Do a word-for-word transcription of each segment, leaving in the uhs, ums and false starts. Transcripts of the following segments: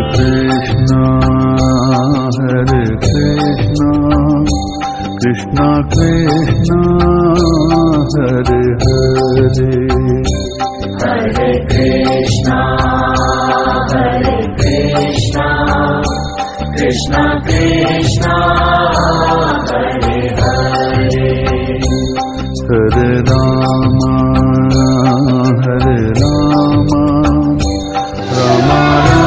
Krishna Hare Krishna Krishna Krishna Hare Hare Hare Krishna Hare Krishna Krishna Krishna Hare Hare Hare Rama Hare Rama Rama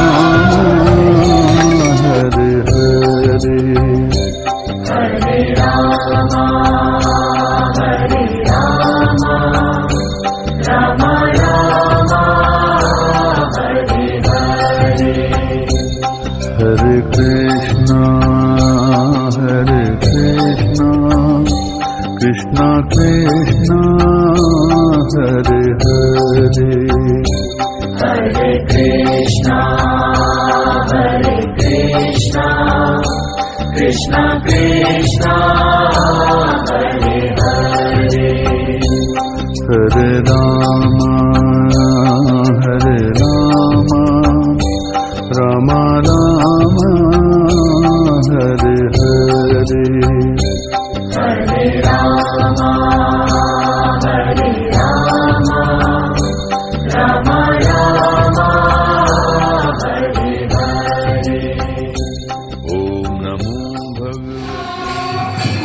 Rama Hare Hare Hare Rama Hare Rama Rama Rama Hare Hare Hare Krishna Hare Krishna Krishna Krishna Hare Hare Hare Krishna Hare Krishna Krishna Krishna Hare Hare Hare Rama Hare Rama Rama Rama Hare Hare Hare Rama Hare Rama Rama Rama Hare Hare Om Namo Bhagavate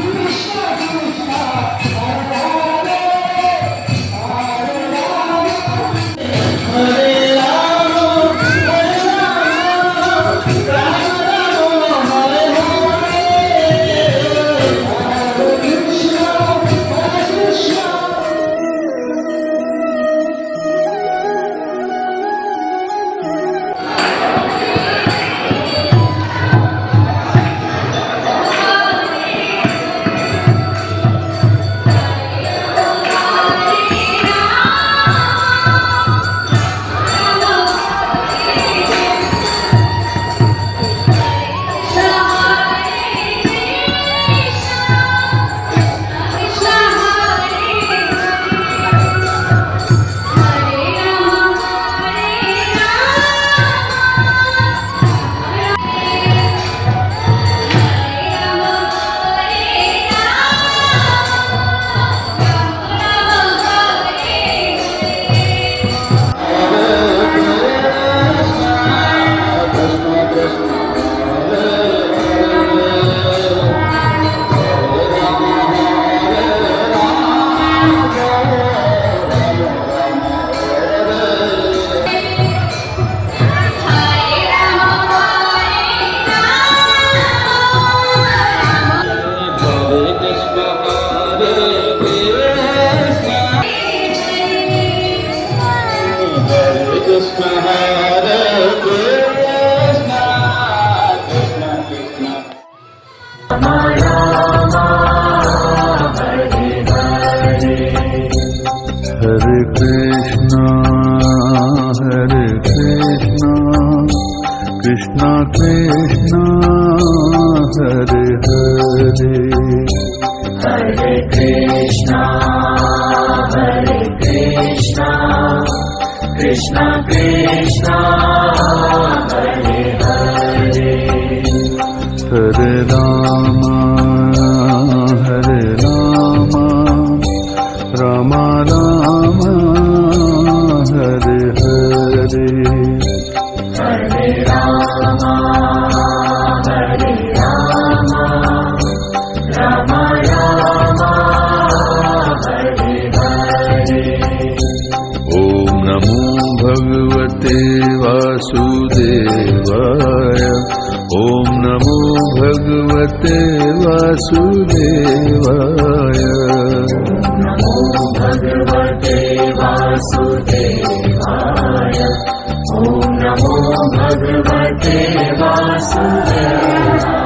Hare Krishna Hare Krishna Krishna Krishna Hare Hare Hare Krishna Hare Krishna Krishna Krishna Hare Hare Hare Rama Hare Rama Rama Rama Hare Hare Hare Rama Hare Rama Rama Rama Hare Hare Om Namo Bhagavate Vasudevaya Om Namo Bhagavate Vasudevaya Namo Bhagavate Vasudevaya Om Namo Bhagavate Vasudevaya